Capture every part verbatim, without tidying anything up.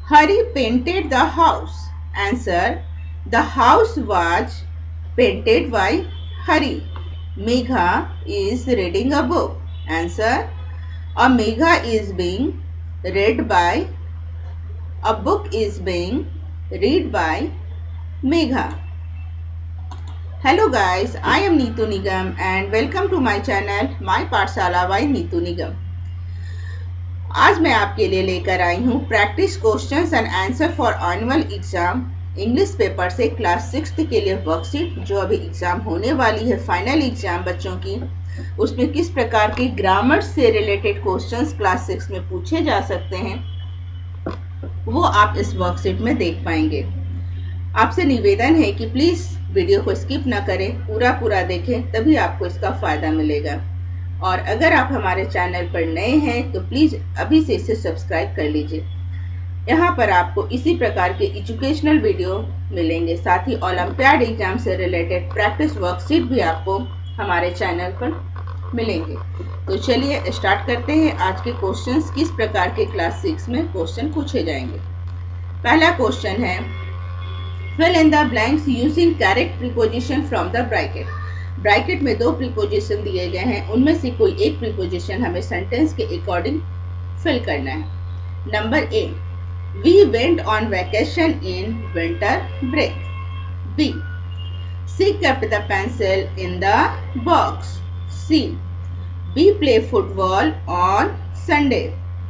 Hari painted the house. Answer. The house was painted by Hari. Megha is reading a book. Answer. A Megha is being read by, a book is being read by Megha. Hello guys, I am Neetu Nigam and welcome to my channel My Pathshala by Neetu Nigam. आज मैं आपके लिए लेकर आई हूँ practice questions and answer for annual exam English paper से class six के लिए वर्कशीट जो अभी एग्जाम होने वाली है, फाइनल एग्जाम बच्चों की, उसमें किस प्रकार के ग्रामर से रिलेटेड क्वेश्चंस क्लास सिक्स में पूछे जा सकते हैं वो आप इस वर्कशीट में देख पाएंगे। आपसे निवेदन है कि प्लीज वीडियो को स्किप ना करें, पूरा पूरा देखें, तभी आपको इसका फायदा मिलेगा। और अगर आप हमारे चैनल पर नए हैं तो प्लीज अभी से इसे सब्सक्राइब कर लीजिए। यहाँ पर आपको इसी प्रकार के एजुकेशनल वीडियो मिलेंगे, साथ ही ओलंपियाड एग्जाम से रिलेटेड प्रैक्टिस वर्कशीट भी आपको हमारे चैनल पर मिलेंगे। तो चलिए स्टार्ट करते हैं। आज के क्वेश्चंस किस प्रकार के क्लास सिक्स में क्वेश्चन पूछे जाएंगे। पहला क्वेश्चन है fill in the blanks using correct preposition from the bracket. Bracket में दो प्रीपोजिशन दिए गए हैं, उनमें से कोई एक प्रीपोजिशन हमें सेंटेंस के अकॉर्डिंग फिल करना है। Number A, we went on vacation in winter break. B, C kept the pencil in the box. C, we play football on Sunday.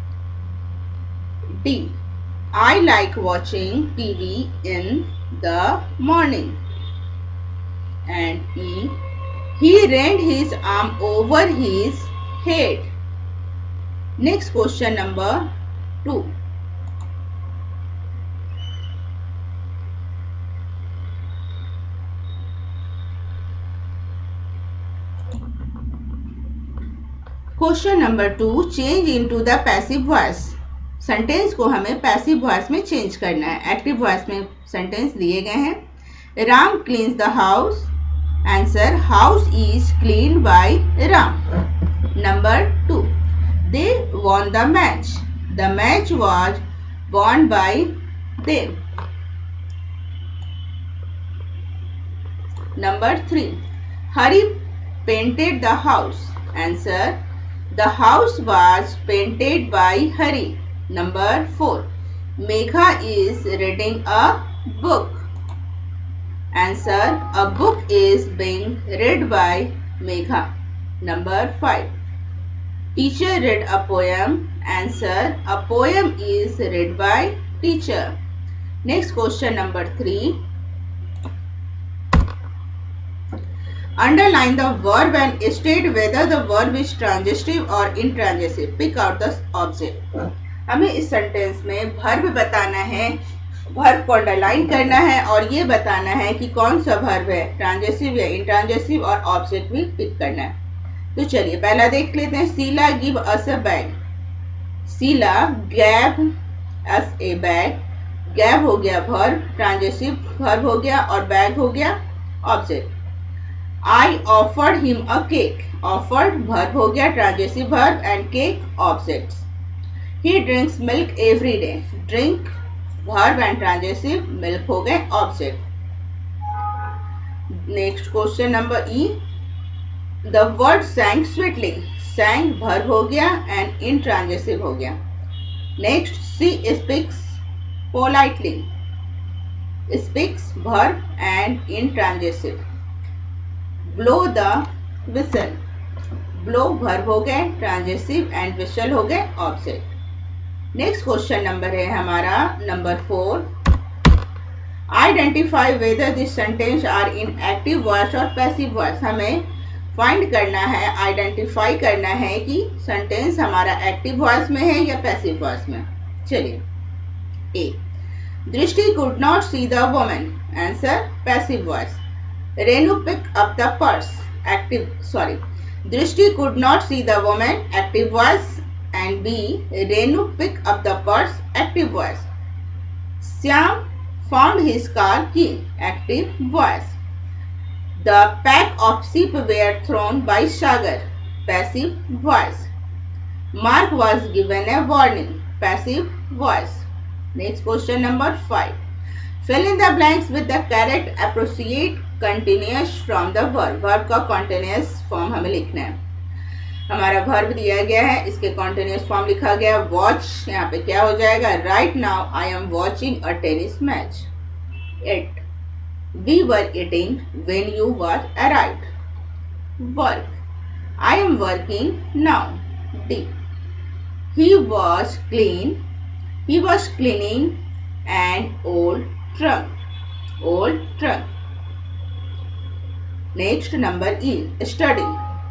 D, I like watching T V in the morning. And E, he ran his arm over his head. Next question number two. Question number two, change into the passive voice. Sentence को हमें passive voice में change करना है। Active voice में sentence दिए गए हैं। Ram cleans the house. Answer, house is clean by Ram. Number two, they won the match. The match was won by them. Number three, Hari painted the house. Answer, the house was painted by Hari. Number four, Megha is reading a book. Answer, a book is being read by Megha. Number five, teacher read a poem. Answer, a poem is read by teacher. Next question number three, underline the verb and state whether the verb is transitive or intransitive. Pick out the object. हमें इस sentence में verb बताना है, verb को underline करना है और ये बताना है कि कौन सा verb है, ट्रांजिटिव या इंट्रांजिटिव, और ऑब्जेक्ट भी पिक करना है। तो चलिए पहला देख लेते हैं। Sheela give us a bag. Sheela gave us a bag. Gave हो गया verb, ट्रांजिटिव verb हो गया, और बैग हो गया object. I offered him a cake. Offered verb हो गया, transitive verb, and cake objects. He drinks milk every day. Drink verb and transitive, milk हो गए object. Next question number E. The word sang sweetly. Sang verb हो गया and intransitive हो गया. Next, she speaks politely. Speaks verb and intransitive. Blow the whistle. Blow verb हो गए, transitive, and whistle हो गए ऑब्जेक्ट। नेक्स्ट क्वेश्चन नंबर है हमारा number four, identify whether this sentence are in active voice और passive voice. हमें find करना है, आइडेंटिफाई करना है कि सेंटेंस हमारा एक्टिव वॉइस में है या पैसिव वॉइस में। चलिए, A, Drishti could not see the woman. Answer, passive voice. Renu picked up the purse. Active, sorry. Drishti could not see the woman. Active voice. And B, Renu picked up the purse. Active voice. Syam found his car key. Active voice. The pack of sheep were thrown by Sagar. Passive voice. Mark was given a warning. Passive voice. Next question number five. Fill in the blanks with the correct appropriate continuous from the verb. verb का continuous form हमें लिखना है. हमारा verb दिया गया है, इसके continuous form लिखा गया है watch. यहाँ पे क्या हो जाएगा? Right now I am watching a tennis match. It. We were eating when you were arrived. Work. I am working now. D. He was clean. He was cleaning an old trunk. Old trunk. Next number E. Study.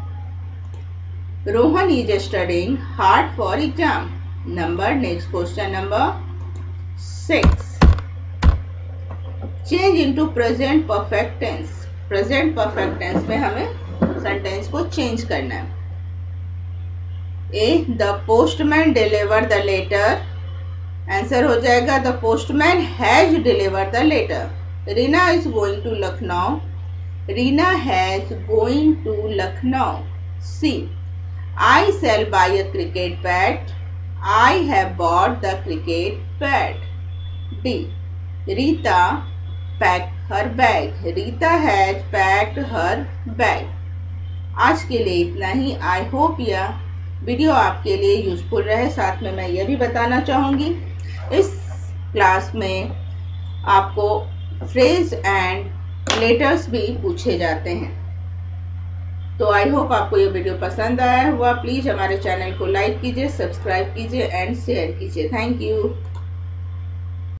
Rohan is studying hard for exam. Number next question number six. Change into present perfect tense. Present perfect tense में हमें sentence को change करना है. A. The postman delivered the letter. Answer हो जाएगा the postman has deliver the letter. Reena is going to Lucknow. Reena has going to Lucknow. C. I shall buy a cricket bat. I have bought the cricket bat. D. Rita pack her bag. Rita has packed her bag. आज के लिए इतना ही. I hope यह video आपके लिए useful रहे. साथ में मैं यह भी बताना चाहूंगी इस क्लास में आपको फ्रेज एंड लेटर्स भी पूछे जाते हैं. तो आई होप आपको ये वीडियो पसंद आया हुआ. प्लीज हमारे चैनल को लाइक कीजिए, सब्सक्राइब कीजिए एंड शेयर कीजिए. Thank you.